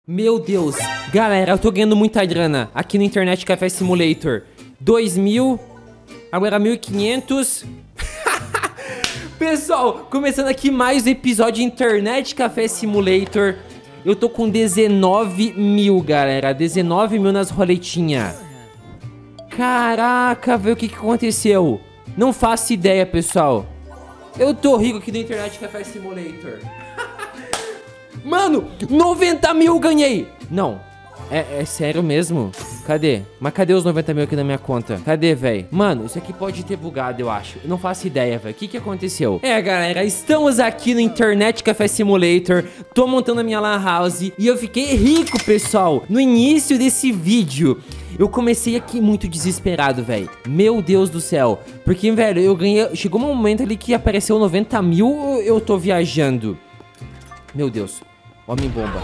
Meu Deus. Galera, eu tô ganhando muita grana aqui no Internet Café Simulator. 2.000. Agora 1.500. Pessoal, começando aqui mais um episódio de Internet Café Simulator. Eu tô com 19 mil, galera. 19 mil nas roletinhas. Caraca, velho, o que aconteceu? Não faço ideia, pessoal. Eu tô rico aqui no Internet Café Simulator. Mano, 90 mil eu ganhei. Não, é sério mesmo? Cadê? Mas cadê os 90 mil aqui na minha conta? Cadê, velho? Mano, isso aqui pode ter bugado, eu acho. Eu não faço ideia, velho. O que aconteceu? Galera, estamos aqui no Internet Café Simulator. Tô montando a minha lan house e eu fiquei rico, pessoal. No início desse vídeo, eu comecei aqui muito desesperado, velho. Meu Deus do céu. Porque, velho, eu ganhei... Chegou um momento ali que apareceu 90 mil, eu tô viajando. Meu Deus. Homem-bomba.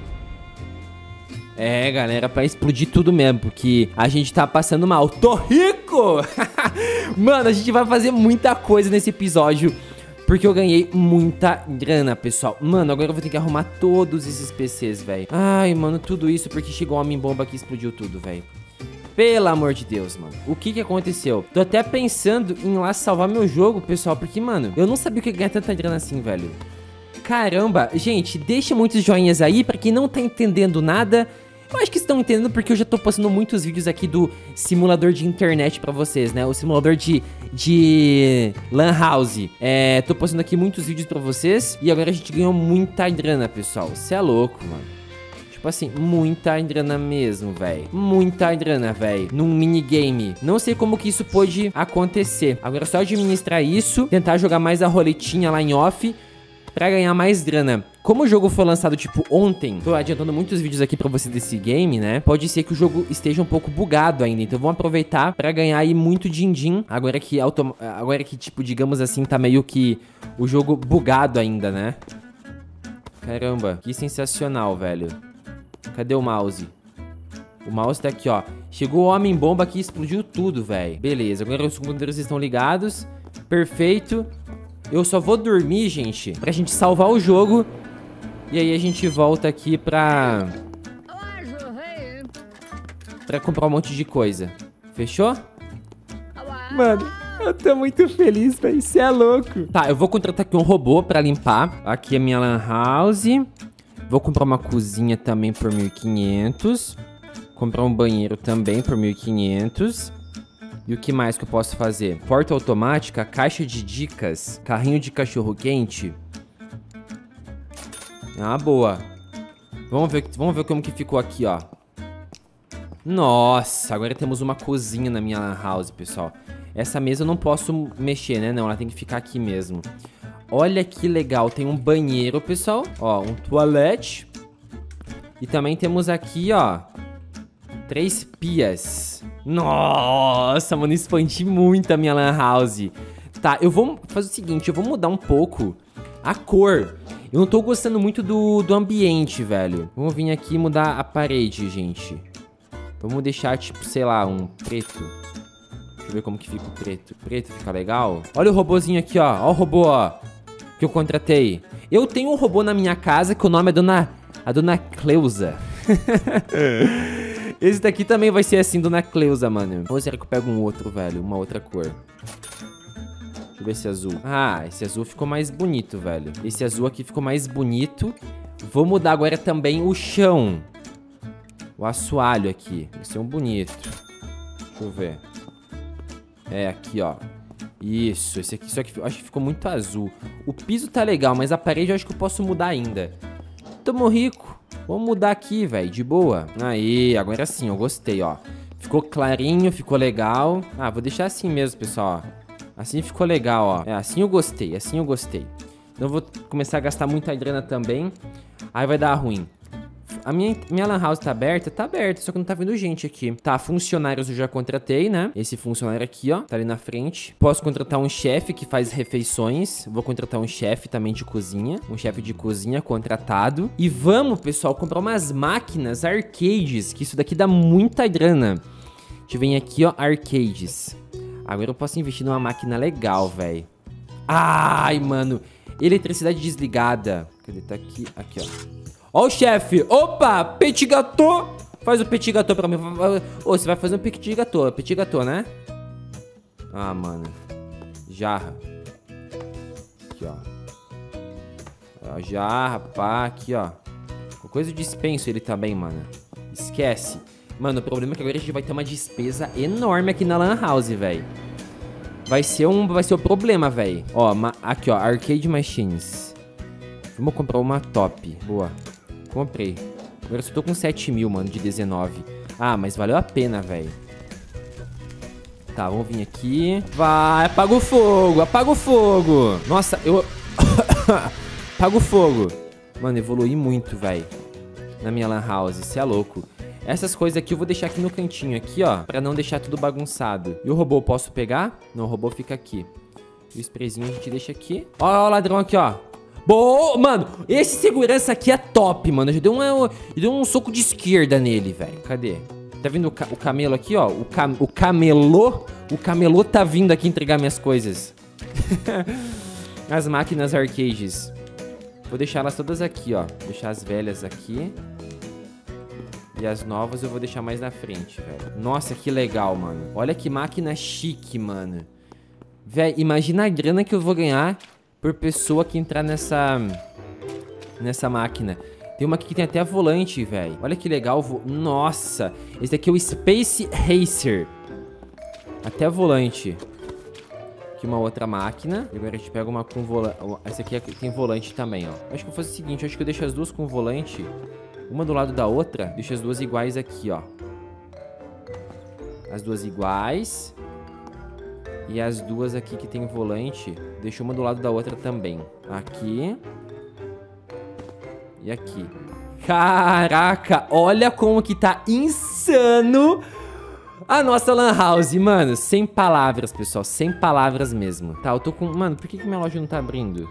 Galera, pra explodir tudo mesmo, porque a gente tá passando mal. Tô rico! Mano, a gente vai fazer muita coisa nesse episódio, porque eu ganhei muita grana, pessoal. Mano, agora eu vou ter que arrumar todos esses PCs, velho. Ai, mano, tudo isso porque chegou um homem-bomba que explodiu tudo, velho. Pelo amor de Deus, mano. O que aconteceu? Tô até pensando em ir lá salvar meu jogo, pessoal, porque, mano, eu não sabia o que ganhar tanta grana assim, velho. Caramba, gente, deixa muitos joinhas aí pra quem não tá entendendo nada. Eu acho que estão entendendo porque eu já tô postando muitos vídeos aqui do simulador de internet pra vocês, né? O simulador de lan house. Tô postando aqui muitos vídeos pra vocês e agora a gente ganhou muita grana, pessoal. Você é louco, mano. Tipo assim, muita grana mesmo, velho. Muita grana, velho. Num minigame. Não sei como que isso pôde acontecer. Agora é só administrar isso, tentar jogar mais a roletinha lá em off pra ganhar mais grana. Como o jogo foi lançado, tipo, ontem, tô adiantando muitos vídeos aqui pra você desse game, né? Pode ser que o jogo esteja um pouco bugado ainda. Então vamos aproveitar pra ganhar aí muito din-din. Agora que, tipo, digamos assim, tá meio que o jogo bugado ainda, né? Caramba, que sensacional, velho. Cadê o mouse? O mouse tá aqui, ó. Chegou o homem-bomba aqui e explodiu tudo, velho. Beleza, agora os computadores estão ligados. Perfeito. Eu só vou dormir, gente, pra gente salvar o jogo. E aí a gente volta aqui pra comprar um monte de coisa. Fechou? Mano, eu tô muito feliz, velho. Você é louco. Tá, eu vou contratar aqui um robô pra limpar. Aqui é a minha lan house. Vou comprar uma cozinha também por 1.500. Comprar um banheiro também por 1.500. E o que mais que eu posso fazer? Porta automática, caixa de dicas, carrinho de cachorro-quente. Ah, boa. Vamos ver como que ficou aqui, ó. Nossa, agora temos uma cozinha na minha lan house, pessoal. Essa mesa eu não posso mexer, né? Não, ela tem que ficar aqui mesmo. Olha que legal, tem um banheiro, pessoal. Ó, um toalete. E também temos aqui, ó, 3 pias. Nossa, mano, expandi muito a minha lan house. Tá, eu vou fazer o seguinte, eu vou mudar um pouco a cor. Eu não tô gostando muito do ambiente, velho. Vamos vir aqui e mudar a parede, gente. Vamos deixar, tipo, sei lá, um preto. Deixa eu ver como que fica o preto. Preto fica legal. Olha o robozinho aqui, ó. Ó o robô, ó, que eu contratei. Eu tenho um robô na minha casa que o nome é a Dona Cleusa. Esse daqui também vai ser assim, Dona Cleusa, mano. Ou será que eu pego um outro, velho? Uma outra cor. Deixa eu ver esse azul. Ah, esse azul ficou mais bonito, velho. Esse azul aqui ficou mais bonito. Vou mudar agora também o chão. O assoalho aqui. Esse é um bonito. Deixa eu ver. Aqui, ó. Isso, esse aqui só que eu acho que ficou muito azul. O piso tá legal, mas a parede eu acho que eu posso mudar ainda. Tamo rico. Vamos mudar aqui, velho, de boa. Aí, agora sim, eu gostei, ó. Ficou clarinho, ficou legal. Ah, vou deixar assim mesmo, pessoal, ó. Assim ficou legal, ó. Assim eu gostei, assim eu gostei. Então eu vou começar a gastar muita grana também. Aí vai dar ruim. A minha lan house tá aberta, só que não tá vindo gente aqui. Tá, funcionários eu já contratei, né? Esse funcionário aqui, ó, tá ali na frente. Posso contratar um chefe que faz refeições. Vou contratar um chefe também de cozinha. Um chefe de cozinha contratado. E vamos, pessoal, comprar umas máquinas arcades, que isso daqui dá muita grana. A gente vem aqui, ó, arcades. Agora eu posso investir numa máquina legal, velho. Ai, mano. Eletricidade desligada. Cadê? Tá aqui. Aqui, ó. Ó o chefe. Opa, petit gâteau. Faz o petit gâteau pra mim. Ô, você vai fazer um petit gâteau, né? Ah, mano. Jarra. Aqui, ó. Ó, jarra, pá, aqui, ó. Coisa eu dispenso ele também, mano. Esquece. Mano, o problema é que agora a gente vai ter uma despesa enorme aqui na Lan House, velho. Vai ser o problema, velho. Ó, aqui, ó, Arcade Machines. Vamos comprar uma top. Boa. Comprei. Agora eu só tô com 7 mil, mano, de 19. Ah, mas valeu a pena, velho. Tá, vamos vir aqui. Vai, apaga o fogo, apaga o fogo. Nossa, eu... apaga o fogo. Mano, evolui muito, velho. Na minha Lan House, isso é louco. Essas coisas aqui eu vou deixar aqui no cantinho, aqui, ó. Pra não deixar tudo bagunçado. E o robô eu posso pegar? Não, o robô fica aqui. E o sprayzinho a gente deixa aqui. Ó, o ladrão aqui, ó. Boa! Mano, esse segurança aqui é top, mano. Eu dei um soco de esquerda nele, velho. Cadê? Tá vindo o camelo aqui, ó. O camelô tá vindo aqui entregar minhas coisas. As máquinas arcades. Vou deixar elas todas aqui, ó. Vou deixar as velhas aqui. E as novas eu vou deixar mais na frente, velho. Nossa, que legal, mano. Olha que máquina chique, mano. Velho, imagina a grana que eu vou ganhar por pessoa que entrar nessa máquina. Tem uma aqui que tem até volante, velho. Olha que legal. Nossa, esse daqui é o Space Racer. Até volante. Aqui uma outra máquina. E agora a gente pega uma com volante. Essa aqui tem volante também, ó. Acho que eu vou fazer o seguinte. Acho que eu deixo as duas com volante. Uma do lado da outra. Deixa as duas iguais aqui, ó. As duas iguais. E as duas aqui que tem volante. Deixa uma do lado da outra também. Aqui. E aqui. Caraca, olha como que tá insano a nossa Lan House, mano. Sem palavras, pessoal. Sem palavras mesmo. Tá, eu tô com... Mano, por que minha loja não tá abrindo?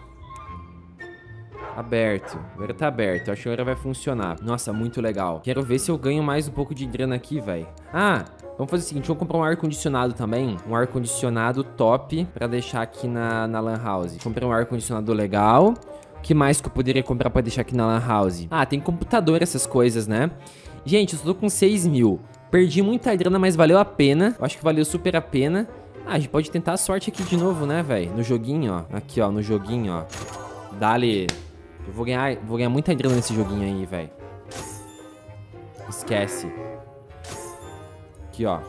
Aberto. Agora tá aberto. Eu acho que agora vai funcionar. Nossa, muito legal. Quero ver se eu ganho mais um pouco de grana aqui, velho. Ah, vamos fazer o seguinte. Vamos comprar um ar-condicionado também. Um ar-condicionado top pra deixar aqui na Lan House. Comprei um ar-condicionado legal. O que mais que eu poderia comprar pra deixar aqui na Lan House? Ah, tem computador, essas coisas, né? Gente, eu só tô com 6 mil. Perdi muita grana, mas valeu a pena. Eu acho que valeu super a pena. Ah, a gente pode tentar a sorte aqui de novo, né, velho? No joguinho, ó. Aqui, ó, no joguinho, ó. Dale. Eu vou ganhar muita grana nesse joguinho aí, velho. Esquece. Aqui, ó.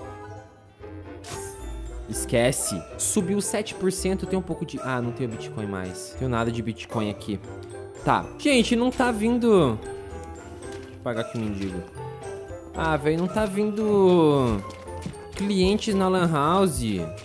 Esquece. Subiu 7%, tem um pouco de... Ah, não tenho Bitcoin mais. Não tenho nada de Bitcoin aqui. Tá. Gente, não tá vindo... Deixa eu pagar aqui o mendigo. Ah, velho, não tá vindo... clientes na Lan House.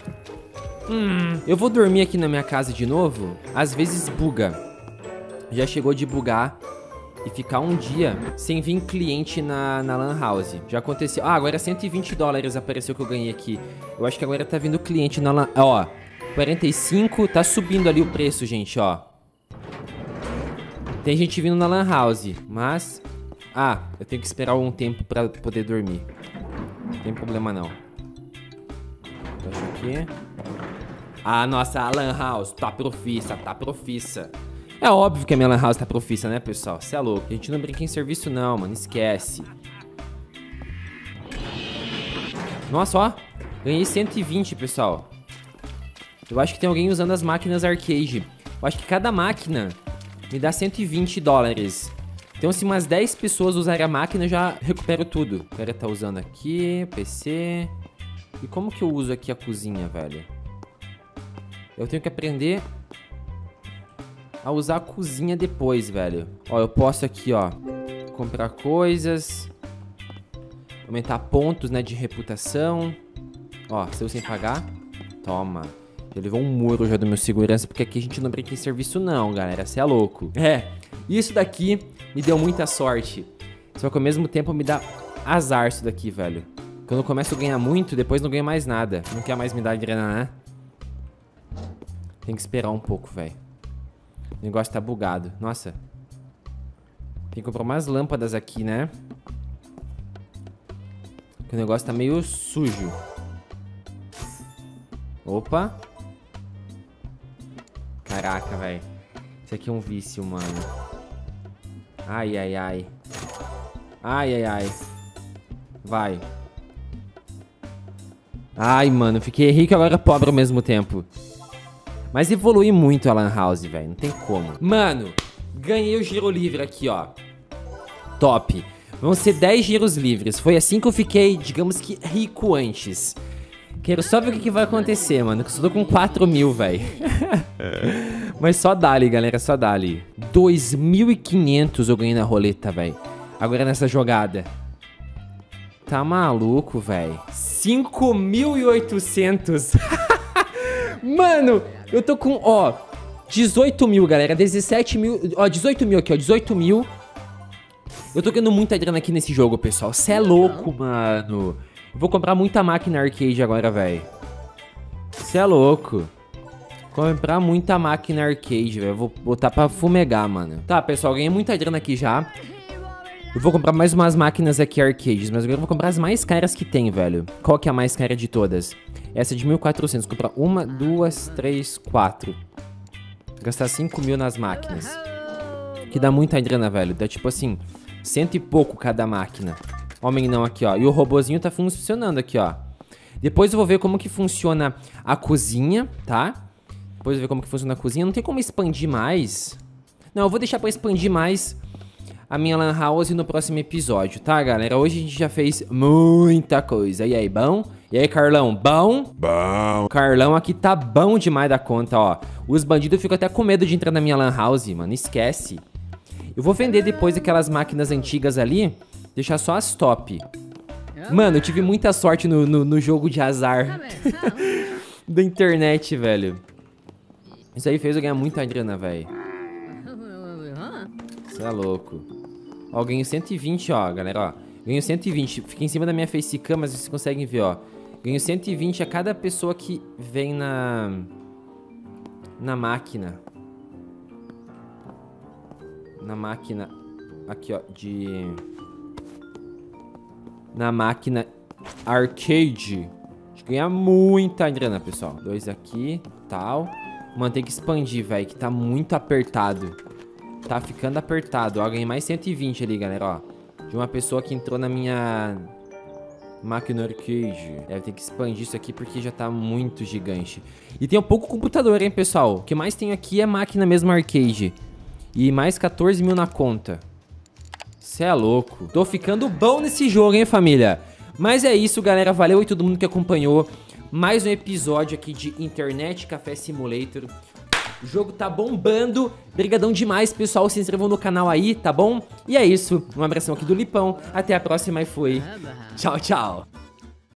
Eu vou dormir aqui na minha casa de novo. Às vezes buga. Já chegou de bugar e ficar um dia sem vir cliente na Lan House. Já aconteceu. Ah, agora $120 apareceu que eu ganhei aqui. Eu acho que agora tá vindo cliente na Lan... Ó, 45, tá subindo ali o preço, gente, ó. Tem gente vindo na Lan House, mas... Ah, eu tenho que esperar um tempo pra poder dormir. Não tem problema, não. Fecha aqui. Ah, nossa, a Lan House tá profissa, tá profissa. É óbvio que a minha Lan House tá profissa, né, pessoal? Cê é louco. A gente não brinca em serviço, não, mano. Esquece. Nossa, ó. Ganhei 120, pessoal. Eu acho que tem alguém usando as máquinas arcade. Eu acho que cada máquina me dá $120. Então, se umas 10 pessoas usarem a máquina, eu já recupero tudo. O cara tá usando aqui, PC. E como que eu uso aqui a cozinha, velho? Eu tenho que aprender... a usar a cozinha depois, velho. Ó, eu posso aqui, ó, comprar coisas. Aumentar pontos, né, de reputação. Ó, saiu sem pagar. Toma. Já levou um muro já do meu segurança, porque aqui a gente não brinca em serviço não, galera. Cê é louco. É, isso daqui me deu muita sorte. Só que ao mesmo tempo me dá azar isso daqui, velho. Quando eu começo a ganhar muito, depois não ganho mais nada. Não quer mais me dar grana, né? Tem que esperar um pouco, velho. O negócio tá bugado. Nossa. Tem que comprar umas lâmpadas aqui, né? Porque o negócio tá meio sujo. Opa. Caraca, velho. Isso aqui é um vício, mano. Ai, ai, ai. Ai, ai, ai. Vai. Ai, mano, fiquei rico e agora pobre ao mesmo tempo. Mas evolui muito a Lan House, velho. Não tem como. Mano, ganhei o giro livre aqui, ó. Top. Vão ser 10 giros livres. Foi assim que eu fiquei, digamos que, rico antes. Quero só ver o que vai acontecer, mano. Que eu só tô com 4 mil, velho. Mas só dali, galera. Só dali. 2.500 eu ganhei na roleta, velho. Agora nessa jogada. Tá maluco, velho. 5.800. Mano, eu tô com, ó, 18 mil, galera. 17 mil. Ó, 18 mil aqui, ó. 18 mil. Eu tô ganhando muita grana aqui nesse jogo, pessoal. Cê é louco, mano. Eu vou comprar muita máquina arcade agora, velho. Cê é louco. Comprar muita máquina arcade, velho. Vou botar pra fumegar, mano. Tá, pessoal, ganhei muita grana aqui já. Eu vou comprar mais umas máquinas aqui arcades, mas agora eu vou comprar as mais caras que tem, velho. Qual que é a mais cara de todas? Essa é de 1.400. Vou comprar 1, 2, 3, 4. Gastar 5 mil nas máquinas. Que dá muita grana, velho. Dá tipo assim, 100 e pouco cada máquina. Homem não aqui, ó. E o robozinho tá funcionando aqui, ó. Depois eu vou ver como que funciona a cozinha, tá? Depois eu vou ver como que funciona a cozinha. Não tem como expandir mais. Não, eu vou deixar pra expandir mais a minha Lan House no próximo episódio, tá, galera? Hoje a gente já fez muita coisa. E aí, bom? E aí, Carlão, bom? Bom. Carlão aqui tá bom demais da conta, ó. Os bandidos ficam até com medo de entrar na minha Lan House, mano. Esquece. Eu vou vender depois aquelas máquinas antigas ali. Deixar só as top. Mano, eu tive muita sorte no jogo de azar da internet, velho. Isso aí fez eu ganhar muita grana, velho. Você é louco. Ó, eu ganho 120, ó, galera, ó. Ganho 120. Fica em cima da minha facecam, mas vocês conseguem ver, ó. Ganho 120 a cada pessoa que vem na máquina. Na máquina. Aqui, ó, na máquina arcade. A gente ganha muita grana, pessoal. 2 aqui, tal. Mano, tem que expandir, velho, que tá muito apertado. Tá ficando apertado, ó. Ganhei mais 120 ali, galera, ó. De uma pessoa que entrou na minha máquina arcade. Deve ter que expandir isso aqui porque já tá muito gigante. E tem um pouco computador, hein, pessoal. O que mais tem aqui é máquina mesmo arcade. E mais 14 mil na conta. Cê é louco. Tô ficando bom nesse jogo, hein, família? Mas é isso, galera. Valeu aí todo mundo que acompanhou mais um episódio aqui de Internet Café Simulator. O jogo tá bombando. Brigadão demais, pessoal. Se inscrevam no canal aí, tá bom? E é isso. Um abração aqui do Lipão. Até a próxima e fui. Tchau, tchau.